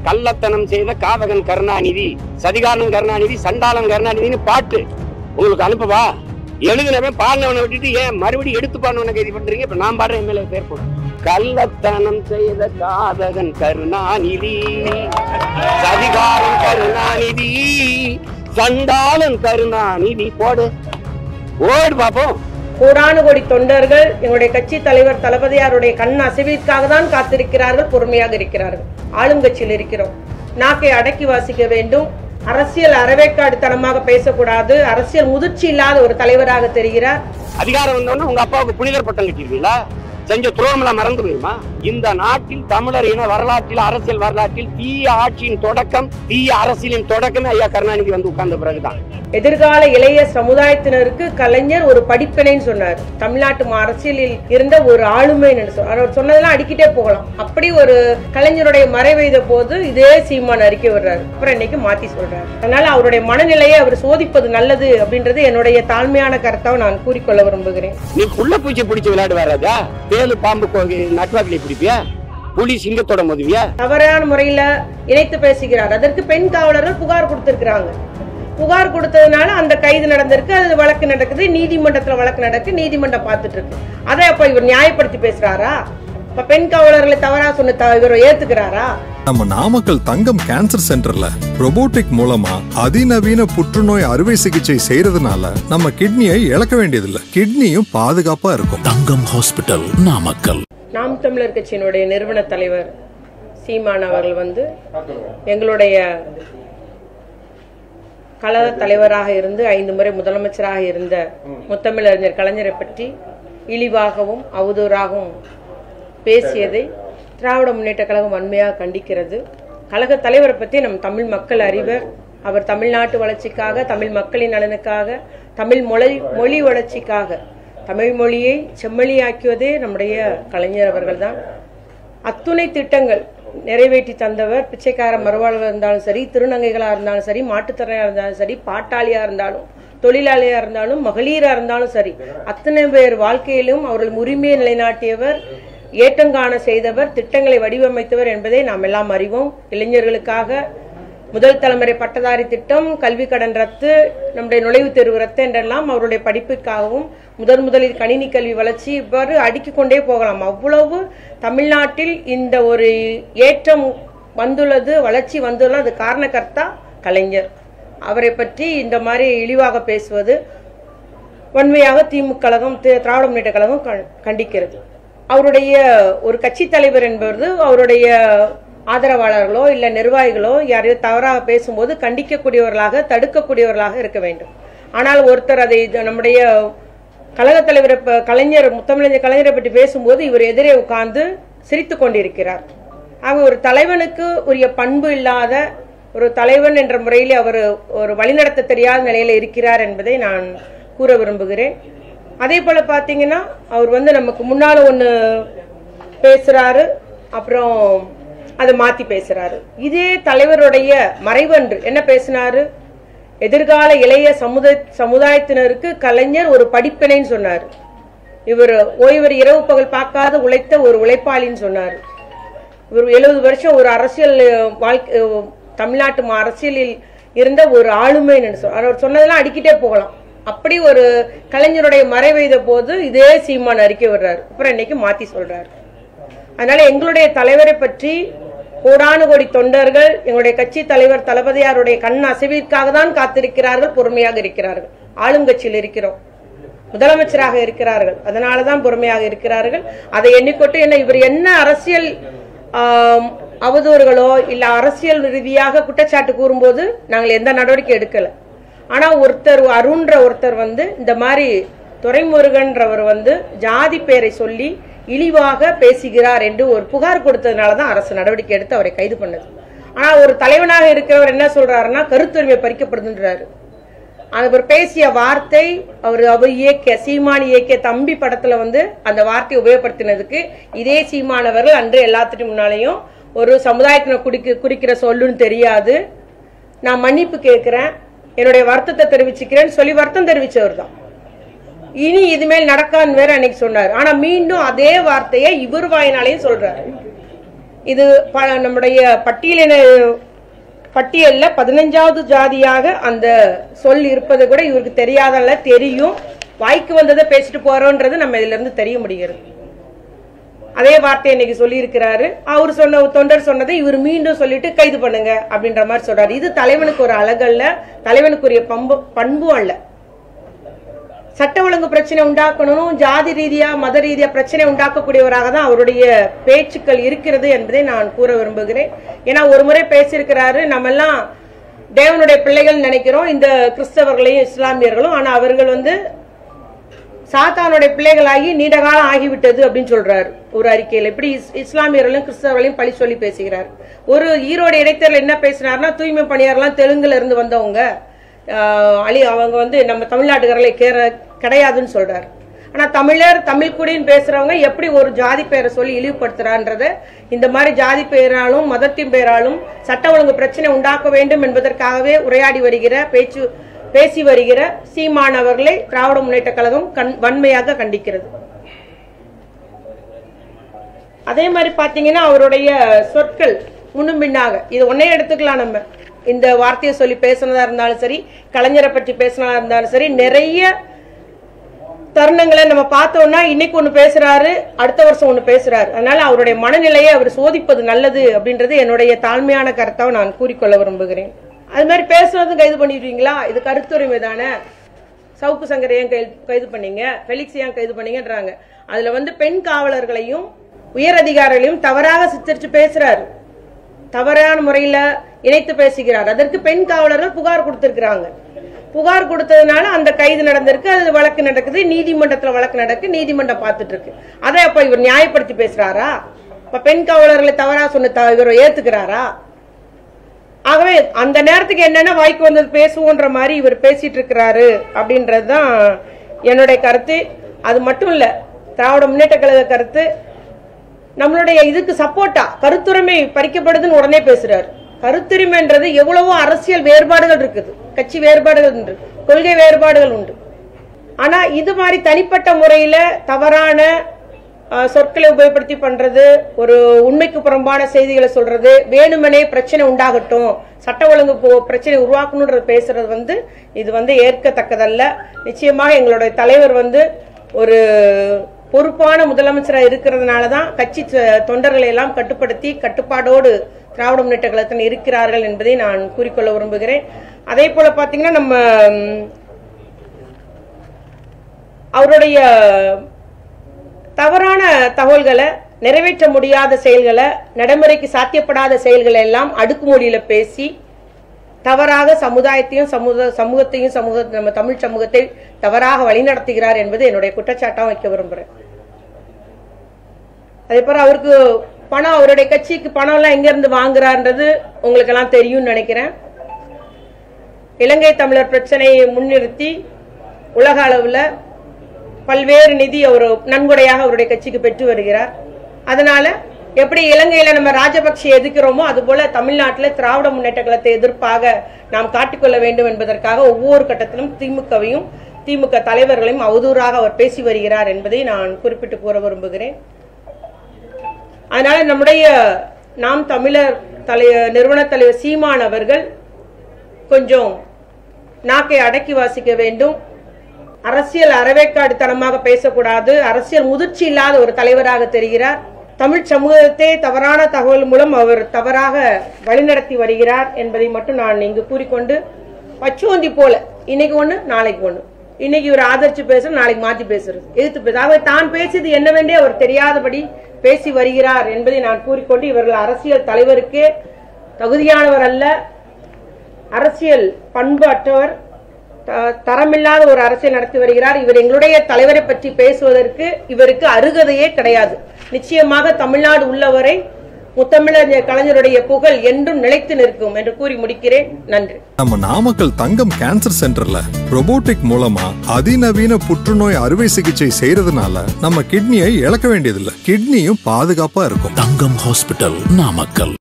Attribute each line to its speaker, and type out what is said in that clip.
Speaker 1: கள்ளத்தனம் செய்த காவகன் கருணாநிதி, சதிகாரன் கருணாநிதி, சண்டாளன் கருணாநிதினு பாட்டு உங்களுக்கு அனுப்பவா? எழுதுனவன் பாடினவனை விட்டுட்டு ஏன் மறுபடியும் எடுத்து பாடினவனை கைது பண்றீங்க? இப்ப நான் பாடுற எம்எல்ஏ பேர் போடும். கள்ளத்தனம் செய்த காதகன் கருணாநிதி, சதிகாரன் கருணாநிதி, சண்டாளன் கருணாநிதி. போடு ஓடு பாப்போம்.
Speaker 2: கோடானு கோடி தொண்டர்கள் எங்களுடைய கட்சி தலைவர் தளபதியாருடைய கண் அசைவிற்காக தான் காத்திருக்கிறார்கள், பொறுமையாக இருக்கிறார்கள். ஆளுங்கட்சியில் இருக்கிறோம். நாக்கை அடக்கி வாசிக்க வேண்டும். அரசியல் அறவேக்காடுத்தனமாக பேசக்கூடாது. அரசியல் முதிர்ச்சி இல்லாத ஒரு தலைவராக தெரிகிறார்.
Speaker 1: அதிகாரம் வந்தோன்னு உங்க அப்பாவுக்கு புனிதர் பட்டம் கட்டிருக்கீங்களா? செஞ்ச துரோகமெல்லாம் மறந்து போயிருமா? இந்த நாட்டில் தமிழர் இன வரலாற்றில், அரசியல் வரலாற்றில் தீய ஆட்சியின் தொடக்கம், தீய அரசியலின் தொடக்கமே ஐயா கருணாநிதி வந்து உட்கார்ந்த பிறகுதான்.
Speaker 2: எதிர்கால இளைய சமுதாயத்தினருக்கு கலைஞர் ஒரு படிப்பினைன்னு சொன்னார். தமிழ்நாட்டு அரசியலில் இருந்த ஒரு ஆளுமைன்னு அவர் சொன்னதெல்லாம் அடிக்கிட்டே போகலாம். அப்படி ஒரு கலைஞருடைய மறைவைத போது இதே சீமான் அறிக்கை விடுறாரு. அப்புறம் இன்னைக்கு மாத்தி சொல்றாரு. அதனால அவருடைய மனநிலையை அவர் சோதிப்பது நல்லது அப்படின்றது என்னுடைய தாழ்மையான கருத்தாக நான் கூறிக்கொள்ள விரும்புகிறேன்.
Speaker 1: நீ புள்ள பூச்சி பிடிச்சி விளையாடு வராதா? தேலு பாம்பு நட்வாக்கிலே பிடிப்பியா? புலி சிங்கத்தோட மோதுவியா? தவறான முறையில இணைத்து பேசுகிறார். அதற்கு பெண் காவலர்கள் புகார் கொடுத்திருக்கிறாங்க. புகார் கொடுத்ததுனால அந்த கைது நடந்திருக்கு. அது வழக்கு நடக்குது, நீதிமன்றத்துல வழக்கு நடக்கு, நீதிமன்றம் பார்த்துட்டு இருக்கு. அதை அப்ப இவர் நியாயப்படுத்தி பேசுறாரா? இப்ப பெண் காவலர்களை தவறா சொன்ன இவர் ஏத்துக்கிறாரா?
Speaker 3: நம்ம நாமக்கல் தங்கம் கேன்சர் சென்டர்ல ரோபோட்டிக் மூலமா அதிநவீன புற்றுநோய் அறுவை சிகிச்சை செய்யறதுனால நம்ம கிட்னியை இழக்க வேண்டியதில்லை. கிட்னியும் பாதுகாப்பா இருக்கும்.
Speaker 4: தங்கம் ஹாஸ்பிட்டல், நாமக்கல்.
Speaker 2: நாம் தமிழர் கட்சியினுடைய நிறுவன தலைவர் சீமான் அவர்கள் எங்களுடைய கழக தலைவராக இருந்து 5 முறை முதலமைச்சராக இருந்த முத்தமிழறிஞர் கலைஞரை பற்றி இழிவாகவும் அவதூறாகவும் பேசியதை திராவிட முன்னேற்ற கழகம் வன்மையாக கண்டிக்கிறது. கழக தலைவரை பற்றி நம் தமிழ் மக்கள் அறிவர். அவர் தமிழ்நாட்டு வளர்ச்சிக்காக, தமிழ் மக்களின் நலனுக்காக, தமிழ் மொழி வளர்ச்சிக்காக, தமிழ் மொழியை செம்மொழியாக்கியதே நம்முடைய கலைஞர் அவர்கள் தான். அத்துணை திட்டங்கள் நிறைவேற்றி தந்தவர். பிச்சைக்கார மறுவாழ்வாக இருந்தாலும் சரி, திருநங்கைகளாக இருந்தாலும் சரி, மாட்டுத்திறனாக இருந்தாலும் சரி, பாட்டாளியாக இருந்தாலும், தொழிலாளியாக இருந்தாலும், மகளிராக இருந்தாலும் சரி, அத்தனை பேர் வாழ்க்கையிலும் அவர்கள் உரிமையை நிலைநாட்டியவர், ஏற்றங்காண செய்தவர், திட்டங்களை வடிவமைத்தவர் என்பதை நாம் எல்லாம் அறிவோம். இளைஞர்களுக்காக முதல் தலைமுறை பட்டதாரி திட்டம், கல்வி கடன் ரத்து, நம்முடைய நுழைவுத் தேர்வு ரத்து என்றெல்லாம் அவருடைய படிப்பிற்காகவும் முதலில் கணினி கல்வி வளர்ச்சி, இவ்வாறு அடுக்கிக் கொண்டே போகலாம். அவ்வளவு தமிழ்நாட்டில் இந்த ஒரு ஏற்றம் வந்துள்ளது, வளர்ச்சி வந்துள்ளது. அது காரணகர்த்தா கலைஞர். அவரை பற்றி இந்த மாதிரி இழிவாக பேசுவது வன்மையாக திமுக கழகம், திராவிட முன்னேற்ற கழகம் கண்டிக்கிறது. அவருடைய ஒரு கட்சி தலைவர் என்பது அவருடைய ஆதரவாளர்களோ இல்ல நிர்வாகிகளோ யாரையோ தவறாக பேசும்போது கண்டிக்கக்கூடியவர்களாக, தடுக்கக்கூடியவர்களாக இருக்க வேண்டும். ஆனால் ஒருத்தர் அதை நம்முடைய கழக தலைவர் கலைஞர், முத்தமிழறிஞர் கலைஞரை பற்றி பேசும்போது இவர் எதிரே உட்கார்ந்து சிரித்து கொண்டிருக்கிறார். ஆக ஒரு தலைவனுக்கு உரிய பண்பு இல்லாத ஒரு தலைவன் என்ற முறையில் அவர் ஒரு வழிநடத்த தெரியாத நிலையில இருக்கிறார் என்பதை நான் கூற விரும்புகிறேன். அதே போல பாத்தீங்கன்னா அவர் நமக்கு முன்னால ஒண்ணு பேசுறாரு, அப்புறம் அதை மாத்தி பேசுறாரு. இதே தலைவருடைய மறைவன்று என்ன பேசினாரு? எதிர்கால இளைய சமுதாயத்தினருக்கு கலைஞர் ஒரு படிப்பினைன்னு சொன்னார். இவர் ஓய்வர் இரவு பகல் பார்க்காத உழைத்த ஒரு உழைப்பாளின்னு சொன்னார். இவர் 70 வருஷம் ஒரு அரசியல் வாழ்க்கை, தமிழ்நாட்டு அரசியலில் இருந்த ஒரு ஆளுமைன்னு சொன்னார். அவர் சொன்னதெல்லாம் அடிக்கிட்டே போகலாம். அப்படி ஒரு கலைஞருடைய மறைவைத போது இதே சீமான் அறிக்கை விடுறாரு. அப்புறம் இன்னைக்கு மாத்தி சொல்றாரு. அதனால எங்களுடைய தலைவரை பற்றி கோடானு கோடி தொண்டர்கள் எங்களுடைய கட்சி தலைவர் தளபதியாருடைய கண் அசைவிற்காக தான் காத்திருக்கிறார்கள், பொறுமையாக இருக்கிறார்கள். ஆளுங்கட்சியில் இருக்கிறோம், முதலமைச்சராக இருக்கிறார்கள், அதனாலதான் பொறுமையாக இருக்கிறார்கள். அதை எண்ணிக்கொண்டு இவர் என்ன அரசியல் அவதூறுகளோ இல்ல அரசியல் ரீதியாக குற்றச்சாட்டு கூறும்போது நாங்கள் எந்த நடவடிக்கை எடுக்கல. ஆனா அருண்ற ஒருத்தர் இந்த மாதிரி துரைமுருகன்றவர் ஜாதி பேரை சொல்லி இழிவாக பேசுகிறார் என்று ஒரு புகார் கொடுத்ததுனாலதான் அரசு நடவடிக்கை எடுத்து அவரை கைது பண்ணது. ஆனா ஒரு தலைவனாக இருக்கிறவர் என்ன சொல்றாருன்னா கருத்துரிமை பறிக்கப்படுதுன்றாரு. அவர் பேசிய வார்த்தை, அவர் இயக்கிய சீமான் இயக்கிய தம்பி படத்துல அந்த வார்த்தையை உபயோகப்படுத்தினதுக்கு இதே சீமானவர்கள் அன்று எல்லாத்துக்கும் முன்னாலேயும் ஒரு சமுதாயத்தினர் குறிக்கிற சொல்லுன்னு தெரியாது, நான் மன்னிப்பு கேட்கிறேன், என்னுடைய வருத்தத்தை தெரிவிச்சுக்கிறேன்னு சொல்லி வருத்தம் தெரிவிச்சவர் தான். இனி இதுமேல் நடக்கான்னு வேற அன்னைக்கு சொன்னார். ஆனா மீண்டும் அதே வார்த்தையை இவர் வாயினாலையும் சொல்றாரு. இது நம்முடைய பட்டியல்ல 15வது ஜாதியாக அந்த சொல் இருப்பது கூட இவருக்கு தெரியாதல்ல, தெரியும். வாய்க்கு வந்ததை பேசிட்டு போறோன்றது நம்ம இதுல இருந்து தெரிய முடிகிறது. அதே வார்த்தை இன்னைக்கு சொல்லி இருக்கிறாரு. அவர் சொன்ன தொண்டர் சொன்னதை இவர் மீண்டும் சொல்லிட்டு கைது பண்ணுங்க அப்படின்ற மாதிரி சொல்றாரு. இது தலைவனுக்கு ஒரு அழகல்ல, தலைவனுக்குரிய பண்பும் அல்ல. சட்ட ஒழுங்கு பிரச்சனை உண்டாக்கணும், ஜாதி ரீதியா மத ரீதியா பிரச்சனை உண்டாக்கக்கூடியவராக தான் அவருடைய பேச்சுக்கள் இருக்கிறது என்பதை நான் கூற விரும்புகிறேன். ஏன்னா ஒரு முறை பேசியிருக்கிறாரு, நம்ம எல்லாம் தேவனுடைய பிள்ளைகள் நினைக்கிறோம், இந்த கிறிஸ்தவர்களையும் இஸ்லாமியர்களும். ஆனா அவர்கள் சாத்தானுடைய பிள்ளைகளாகி நீண்ட காலம் ஆகிவிட்டது அப்படின்னு சொல்றாரு ஒரு அறிக்கையில். இப்படி இஸ்லாமியர்களையும் கிறிஸ்தவர்களையும் பழி சொல்லி பேசுகிறார். ஒரு ஈரோடு இடைத்தேர்தல் என்ன பேசினார்னா, தூய்மை பணியாளர்லாம் தெலுங்குல இருந்து வந்தவங்க, அவங்க நம்ம தமிழ்நாட்டுக்காரர்களை கிடையாதுன்னு சொல்றாரு. ஆனா தமிழ் குடின்னு பேசுறவங்க எப்படி ஒரு ஜாதி பெயரை சொல்லி இழிவுபடுத்துறான்றத இந்த மாதிரி ஜாதி பெயராலும் மதத்தின் பெயராலும் சட்ட ஒழுங்கு பிரச்சனை உண்டாக்க வேண்டும் என்பதற்காகவே உரையாடி வருகிற பேசி வருகிற சீமான் அவர்களை திராவிட முன்னேற்ற கழகம் வன்மையாக கண்டிக்கிறது. அதே மாதிரி பாத்தீங்கன்னா அவருடைய சொற்கள் முன்னும் பின்னாக இது ஒன்னே எடுத்துக்கலாம். நம்ம இந்த வார்த்தையை சொல்லி பேசினதா இருந்தாலும் சரி, கலைஞரை பற்றி பேசினதா இருந்தாலும் சரி, நிறைய தருணங்களை நம்ம பார்த்தோம்னா இன்னைக்கு ஒண்ணு பேசுறாரு, அடுத்த வருஷம் ஒண்ணு பேசுறாரு. அதனால அவருடைய மனநிலையை அவர் சோதிப்பது நல்லது அப்படின்றது என்னுடைய தாழ்மையான கருத்தாக நான் கூறிக்கொள்ள விரும்புகிறேன். அது மாதிரி பேசுறது கைது பண்ணிடுவீங்களா? இது கருத்துரிமை தானே. சவுக்கு சங்கரை ஏன் கைது பண்ணீங்க, பெலிக்ஸ் ஏன் கைது பண்ணீங்கன்றாங்க. அதுல பெண் காவலர்களையும் உயர் அதிகாரிகளையும் தவறாக சித்தரிச்சு பேசுறாரு, தவறான முறையில இணைத்து பேசுகிறார். அதற்கு பெண் காவலர்கள் புகார் கொடுத்திருக்கிறாங்க. புகார் கொடுத்ததுனால அந்த கைது நடந்திருக்கு, அது வழக்கு நடக்குது, நீதிமன்றத்துல வழக்கு நடக்கு, நீதிமன்றம் பார்த்துட்டு இருக்கு. அதை அப்ப இவர் நியாயப்படுத்தி பேசுறாரா? இப்ப பெண் காவலர்களை தவறா சொன்ன இவர் ஏத்துக்கிறாரா? ஆகவே அந்த நேரத்துக்கு என்னன்னா வாய்க்கு வந்தது பேசுவோன்ற மாதிரி இவர் பேசிட்டு இருக்கிறாரு அப்படின்றதுதான் என்னுடைய கருத்து. அது மட்டும் இல்ல, திராவிட முன்னேற்ற கழக கருத்து நம்மளுடைய இதுக்கு சப்போர்ட்டா கருத்துரிமை பறிக்கப்படுதுன்னு உடனே பேசுறாரு. கருத்துரிமைன்றது எவ்வளவோ அரசியல் வேறுபாடுகள் இருக்குது, கட்சி வேறுபாடுகள் உண்டு, கொள்கை வேறுபாடுகள் உண்டு. ஆனா இது மாதிரி தனிப்பட்ட முறையில தவறான சொற்களை உபயோகப்படுத்தி பண்றது, ஒரு உண்மைக்கு புறம்பான செய்திகளை சொல்றது, வேணுமனே பிரச்சனை உண்டாகட்டும், சட்ட ஒழுங்கு பிரச்சனை உருவாக்கணும்ன்றது பேசுறது இது ஏற்கத்தக்கதல்ல. நிச்சயமாக எங்களுடைய தலைவர் ஒரு பொறுப்பான முதலமைச்சராக இருக்கிறதுனாலதான் கட்சி தொண்டர்களை எல்லாம் கட்டுப்படுத்தி கட்டுப்பாடோடு திராவிட முன்னேற்ற கழகத்தில் இருக்கிறார்கள் என்பதை நான் கூறிக்கொள்ள விரும்புகிறேன். அதே போல பாத்தீங்கன்னா நம்ம அவருடைய தவறான தகவல்களை, நிறைவேற்ற முடியாத செயல்களை, நடைமுறைக்கு சாத்தியப்படாத செயல்களை எல்லாம் அடுக்குமொழியில பேசி தவறாக சமுதாயத்தையும் சமூகத்தையும் நம்ம தமிழ் சமூகத்தை தவறாக வழிநடத்துகிறார் என்பது என்னுடைய குற்றச்சாட்டாக வைக்க விரும்புறேன். அதே போல அவருக்கு பணம், அவருடைய கட்சிக்கு பணம் எல்லாம் எங்க இருந்து வாங்குறான்றது உங்களுக்கு எல்லாம் தெரியும்னு நினைக்கிறேன். இலங்கை தமிழர் பிரச்சனையை முன்னிறுத்தி உலக அளவுல பல்வேறு நிதி அவர் நன்கொடையாக அவருடைய கட்சிக்கு பெற்று வருகிறார். அதனால எப்படி இலங்கையில நம்ம ராஜபக்சே எதிர்க்கிறோமோ அதுபோல தமிழ்நாட்டில் திராவிட முன்னேற்ற கழகத்தை எதிர்ப்பாக நாம் காட்டிக்கொள்ள வேண்டும் என்பதற்காக ஒவ்வொரு கட்டத்திலும் திமுகவையும் திமுக தலைவர்களையும் அவதூறாக அவர் பேசி வருகிறார் என்பதை நான் குறிப்பிட்டு கூற விரும்புகிறேன். அதனால நம்முடைய நாம் தமிழர் நிறுவன தலைவர் சீமான் அவர்கள் கொஞ்சம் நாக்கை அடக்கி வாசிக்க வேண்டும். அரசியல் அறவேக்காடுத்தனமாக பேசக்கூடாது. அரசியல் முதிர்ச்சி இல்லாத ஒரு தலைவராக தெரிகிறார். தமிழ் சமூகத்தை தவறான தகவல் மூலம் அவர் தவறாக வழிநடத்தி வருகிறார் என்பதை மட்டும் நான் இங்கு கூறிக்கொண்டு, பச்சுவந்தி போல இன்னைக்கு ஒண்ணு நாளைக்கு ஒண்ணு, இன்னைக்கு இவர் ஆதரிச்சு பேசுற, நாளைக்கு மாத்தி பேசுறது, எதிர்த்து பேச, அவர் தான் பேசியது என்னவென்றே அவர் தெரியாதபடி பேசி வருகிறார் என்பதை நான் கூறிக்கொண்டு, இவர்கள் அரசியல் தலைவருக்கே தகுதியானவர் அல்ல, அரசியல் பண்பு அற்றவர், தரமில்லாத ஒரு அரசியல் நடத்தி வருகிறார். இவர் எங்களுடைய தலைவரை பற்றி பேசுவதற்கு இவருக்கு அருகதையே கிடையாது. நிச்சயமாக தமிழ்நாடு உள்ளவரை முத்தமிழர் கலைஞருடைய புகழ் என்றும் நிலைத்து நிற்கும் என்று கூறி முடிக்கிறேன். நன்றி.
Speaker 3: நம்ம நாமக்கல் தங்கம் கேன்சர் சென்டர்ல ரோபோட்டிக் மூலமா அதிநவீன புற்றுநோய் அறுவை சிகிச்சை செய்யறதுனால நம்ம கிட்னியை இழக்க வேண்டியதில்லை, கிட்னியும் பாதுகாப்பா இருக்கும்.
Speaker 4: தங்கம் ஹாஸ்பிட்டல், நாமக்கல்.